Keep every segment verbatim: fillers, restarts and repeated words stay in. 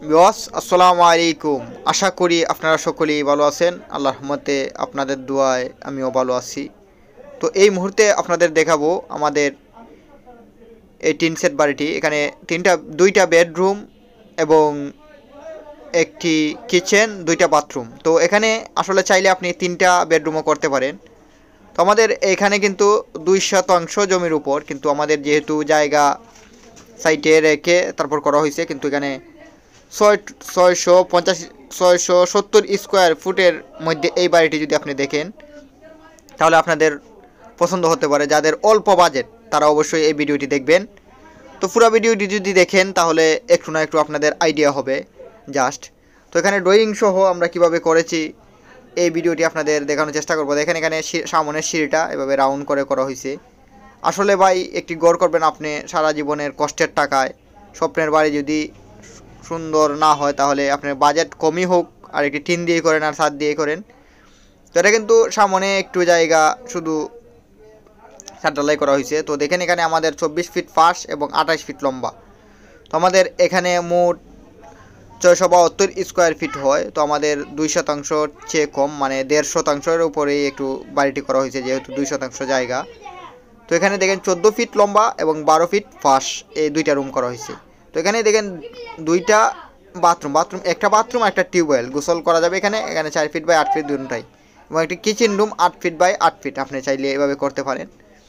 বিওয়াস আসসালামু আলাইকুম। আশা করি আপনারা সকলেই ভালো আছেন। আল্লাহর রহমতে আপনাদের দোয়ায় আমিও ভালো আছি। তো এই মুহূর্তে আপনাদের দেখাবো আমাদের এই টিন সেট বাড়িটি। এখানে তিনটা দুইটা বেডরুম এবং একটি কিচেন, দুইটা বাথরুম। তো এখানে আসলে চাইলে আপনি তিনটা বেডরুমও করতে পারেন। তো আমাদের এখানে কিন্তু দুই শতাংশ জমির উপর, কিন্তু আমাদের যেহেতু জায়গা সাইটে রেখে তারপর করা হয়েছে, কিন্তু এখানে ছয় ছয়শো পঞ্চাশ ছয়শো সত্তর স্কোয়ার ফুটের মধ্যে এই বাড়িটি যদি আপনি দেখেন তাহলে আপনাদের পছন্দ হতে পারে। যাদের অল্প বাজেট তারা অবশ্যই এই ভিডিওটি দেখবেন। তো পুরো ভিডিওটি যদি দেখেন তাহলে একটু না একটু আপনাদের আইডিয়া হবে জাস্ট। তো এখানে ড্রয়িং সহ আমরা কিভাবে করেছি এই ভিডিওটি আপনাদের দেখানোর চেষ্টা করবো। দেখেন এখানে সামনের সিঁড়িটা এভাবে রাউন্ড করে করা হয়েছে। আসলে ভাই একটি গড় করবেন আপনি সারা জীবনের কষ্টের টাকায়। স্বপ্নের বাড়ি যদি সুন্দর না হয় তাহলে আপনার বাজেট কমই হোক আর একটি টিন দিয়ে করেন আর ছাদ দিয়ে করেন। তো এটা কিন্তু সামনে একটু জায়গা শুধু ছাদ ঢালাই করা হয়েছে। তো দেখেন এখানে আমাদের চব্বিশ ফিট ফাঁস এবং আঠাশ ফিট লম্বা। তো আমাদের এখানে মোট ছয়শো বাহাত্তর স্কোয়ার ফিট হয়। তো আমাদের দুই শতাংশ চেয়ে কম, মানে দেড় শতাংশের উপরেই একটু বাড়িটি করা হয়েছে যেহেতু দুই শতাংশ জায়গা। তো এখানে দেখেন চোদ্দো ফিট লম্বা এবং বারো ফিট ফাঁস এই দুইটা রুম করা হয়েছে। তো এখানে দেখেন দুইটা বাথরুম বাথরুম একটা বাথরুম একটা টিউবওয়েল, গোসল করা যাবে এখানে। এখানে চার ফিট বাই আট ফিট দুটাই, এবং একটি কিচেন রুম আট ফিট বাই আট ফিট আপনি চাইলে এভাবে করতে পারেন।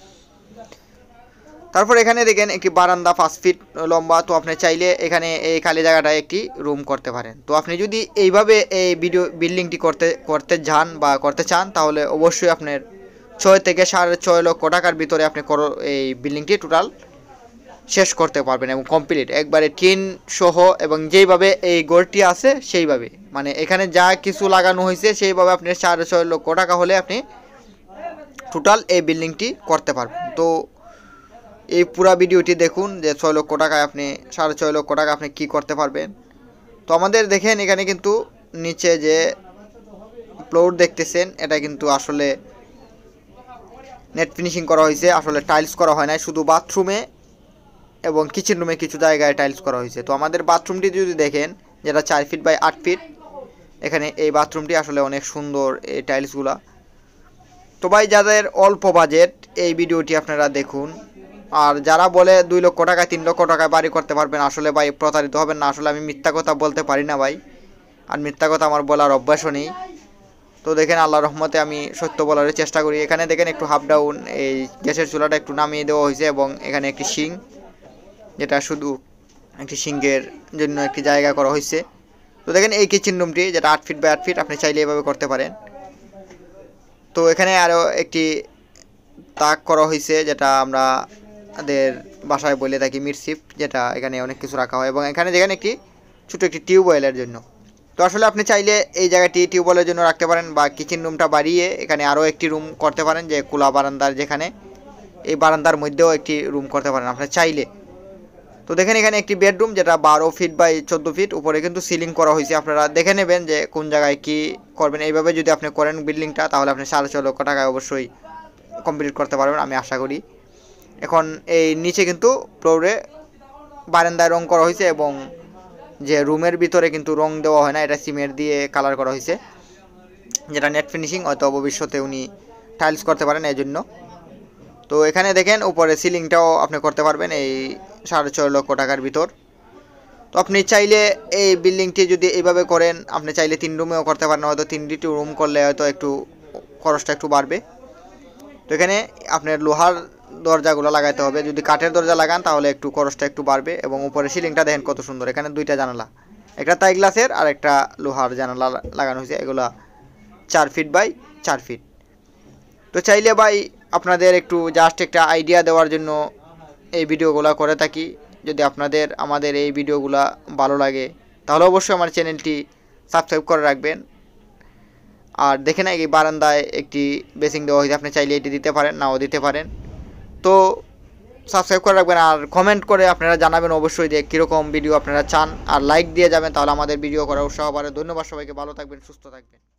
তারপর এখানে দেখেন একটি বারান্দা পাঁচ ফিট লম্বা। তো আপনি চাইলে এখানে এই খালি জায়গাটায় একটি রুম করতে পারেন। তো আপনি যদি এইভাবে এই ভিডিও বিল্ডিংটি করতে করতে যান বা করতে চান তাহলে অবশ্যই আপনার ছয় থেকে সাড়ে ছয় লক্ষ টাকার ভিতরে আপনি এই বিল্ডিংটি টোটাল শেষ করতে পারবেন এবং কমপ্লিট একবারে টিন সহ, এবং যেইভাবে এই গড়টি আছে সেইভাবে, মানে এখানে যা কিছু লাগানো হয়েছে সেইভাবে আপনি সাড়ে ছয় লক্ষ টাকা হলে আপনি টোটাল এই বিল্ডিংটি করতে পারবেন। তো এই পুরো ভিডিওটি দেখুন যে ছয় লক্ষ টাকায় আপনি সাড়ে ছয় লক্ষ টাকা আপনি কি করতে পারবেন। তো আমাদের দেখেন এখানে কিন্তু নিচে যে ফ্লোর দেখতেছেন এটা কিন্তু আসলে নেট ফিনিশিং করা হয়েছে, আসলে টাইলস করা হয় না, শুধু বাথরুমে এবং কিচেন রুমে কিছু জায়গায় টাইলস করা হয়েছে। তো আমাদের বাথরুমটি যদি দেখেন যেটা চার ফিট বাই আট ফিট, এখানে এই বাথরুমটি আসলে অনেক সুন্দর এই টাইলসগুলা। তো ভাই যাদের অল্প বাজেট এই ভিডিওটি আপনারা দেখুন। আর যারা বলে দুই লক্ষ টাকা তিন লক্ষ টাকায় বাড়ি করতে পারবেন, আসলে ভাই প্রতারিত হবেন না। আসলে আমি মিথ্যা কথা বলতে পারি না ভাই, আর মিথ্যা কথা আমার বলার অভ্যাসও নেই। তো দেখেন আল্লাহর রহমতে আমি সত্য বলার চেষ্টা করি। এখানে দেখেন একটু হাফ ডাউন এই গ্যাসের চুলাটা একটু নামিয়ে দেওয়া হয়েছে, এবং এখানে একটি শিং, যেটা শুধু একটি সিঙ্কের জন্য একটি জায়গা করা হয়েছে। তো দেখেন এই কিচেন রুমটি যেটা আট ফিট বাই আট ফিট আপনি চাইলে এভাবে করতে পারেন। তো এখানে আরও একটি তাক করা হয়েছে যেটা আমরা আমাদের বাসায় বলে থাকি মিডশিপ, যেটা এখানে অনেক কিছু রাখা হয়। এবং এখানে দেখেন একটি ছোটো একটি টিউবওয়েলের জন্য। তো আসলে আপনি চাইলে এই জায়গাটি টিউবওয়েলের জন্য রাখতে পারেন, বা কিচেন রুমটা বাড়িয়ে এখানে আরও একটি রুম করতে পারেন, যে খোলা বারান্দার যেখানে এই বারান্দার মধ্যেও একটি রুম করতে পারেন আপনি চাইলে। তো দেখেন এখানে একটি বেডরুম যেটা বারো ফিট বাই চোদ্দো ফিট, উপরে কিন্তু সিলিং করা হয়েছে। আপনারা দেখে নেবেন যে কোন জায়গায় কি করবেন। এইভাবে যদি আপনি করেন বিল্ডিংটা তাহলে আপনি সাড়ে ছয় লক্ষ টাকায় অবশ্যই কমপ্লিট করতে পারবেন আমি আশা করি। এখন এই নিচে কিন্তু ফ্লোরে বারান্দায় রং করা হয়েছে, এবং যে রুমের ভিতরে কিন্তু রং দেওয়া হয় না, এটা সিমেন্ট দিয়ে কালার করা হয়েছে, যেটা নেট ফিনিশিং। হয়তো ভবিষ্যতে উনি টাইলস করতে পারেন এই জন্য। তো এখানে দেখেন উপরে সিলিংটাও আপনি করতে পারবেন এই সাড়ে ছয় লক্ষ টাকার ভিতর। তো আপনি চাইলে এই বিল্ডিংটি যদি এইভাবে করেন আপনি চাইলে তিন রুমেও করতে পারেন, হয়তো তিনটি রুম করলে হয়তো একটু খরচটা একটু বাড়বে। তো এখানে আপনার লোহার দরজাগুলো লাগাইতে হবে, যদি কাঠের দরজা লাগান তাহলে একটু খরচটা একটু বাড়বে। এবং উপরে সিলিংটা দেখেন কত সুন্দর, এখানে দুইটা জানালা, একটা তাই গ্লাসের আর একটা লোহার জানালা লাগানো হয়েছে, এগুলা চার ফিট বাই চার ফিট। তো চাইলে ভাই আপনাদের একটু জাস্ট একটা আইডিয়া দেওয়ার জন্য এই ভিডিওগুলো করে থাকি। যদি আপনাদের আমাদের এই ভিডিওগুলো ভালো লাগে তাহলে অবশ্যই আমার চ্যানেলটি সাবস্ক্রাইব করে রাখবেন। আর দেখে না এই বারান্দায় একটি বেসিং দেওয়া হয়েছে, আপনি চাইলে এটি দিতে পারেন নাও দিতে পারেন। তো সাবস্ক্রাইব করে রাখবেন আর কমেন্ট করে আপনারা জানাবেন অবশ্যই যে কীরকম ভিডিও আপনারা চান, আর লাইক দিয়ে যাবেন তাহলে আমাদের ভিডিও করার উৎসাহ বাড়ে। ধন্যবাদ সবাইকে, ভালো থাকবেন, সুস্থ থাকবেন।